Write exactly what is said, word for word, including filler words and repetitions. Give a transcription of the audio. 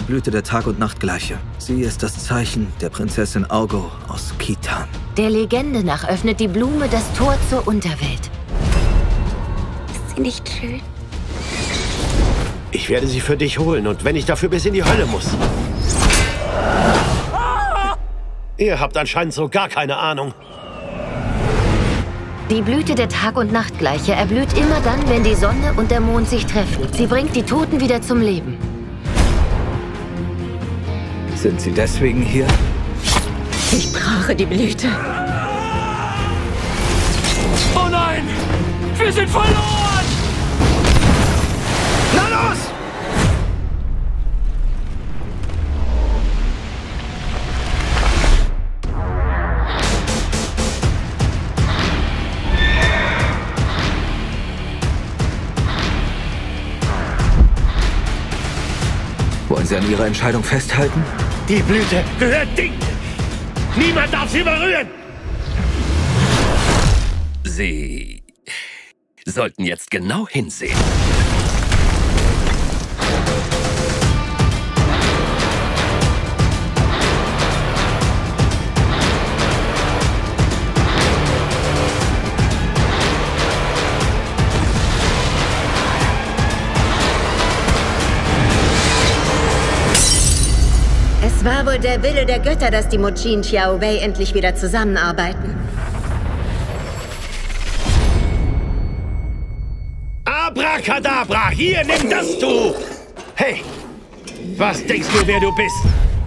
Blüte der Tag- und Nachtgleiche. Sie ist das Zeichen der Prinzessin Augo aus Khitan. Der Legende nach öffnet die Blume das Tor zur Unterwelt. Ist sie nicht schön? Ich werde sie für dich holen und wenn ich dafür bis in die Hölle muss. Ihr habt anscheinend so gar keine Ahnung. Die Blüte der Tag- und Nachtgleiche erblüht immer dann, wenn die Sonne und der Mond sich treffen. Sie bringt die Toten wieder zum Leben. Sind Sie deswegen hier? Ich brauche die Blüte. Oh nein! Wir sind verloren! Na los! Wollen Sie an Ihrer Entscheidung festhalten? Die Blüte gehört Ding! Niemand darf sie berühren! Sie sollten jetzt genau hinsehen. Es war wohl der Wille der Götter, dass die Mujin Xiao Wei endlich wieder zusammenarbeiten. Abracadabra, hier, nimm das, du! Hey, was denkst du, wer du bist?